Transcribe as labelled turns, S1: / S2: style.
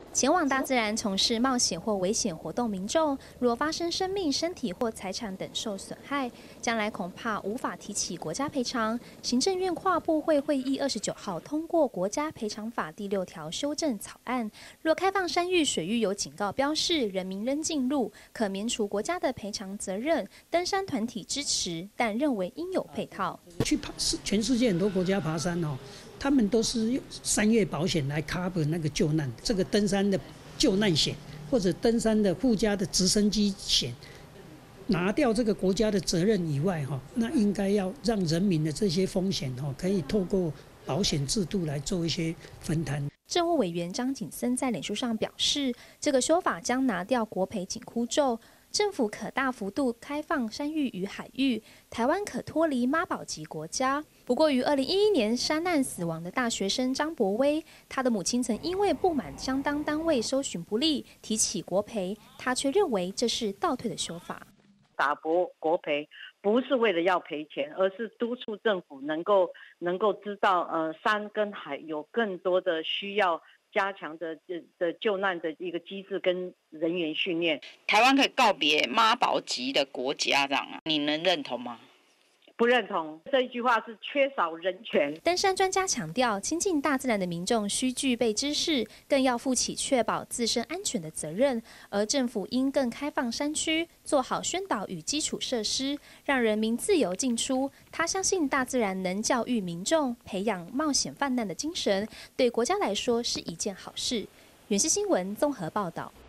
S1: 前往大自然从事冒险或危险活动，民众若发生生命、身体或财产等受损害，将来恐怕无法提起国家赔偿。行政院跨部会会议29号通过《国家赔偿法》第6条修正草案，若开放山域、水域有警告标示，人民仍进入，可免除国家的赔偿责任。登山团体支持，但认为应有配套。
S2: 去爬，全世界很多国家爬山哦。他们都是用3月保险来 cover 那个救难，这个登山的救难险或者登山的附加的直升机险，拿掉这个国家的责任以外，那应该要让人民的这些风险可以透过保险制度来做一些分摊。
S1: 政务委员张景森在脸书上表示，这个修法将拿掉国赔紧箍咒。政府可大幅度开放山域与海域，台湾可脱离妈宝级国家。不过，于2011年山难死亡的大学生张博威，他的母亲曾因为不满相当单位收寻不力，提起国赔，他却认为这是倒退的修法。
S3: 打国赔不是为了要赔钱，而是督促政府能够知道，山跟海有更多的需要。加强的救难的一个机制跟人员训练，
S4: 台湾可以告别妈宝级的国家，这样啊？你能认同吗？
S3: 不认同，这一句话是缺少人权。
S1: 登山专家强调，亲近大自然的民众需具备知识，更要负起确保自身安全的责任。而政府应更开放山区，做好宣导与基础设施，让人民自由进出。他相信大自然能教育民众，培养冒险犯难的精神，对国家来说是一件好事。远视新闻综合报道。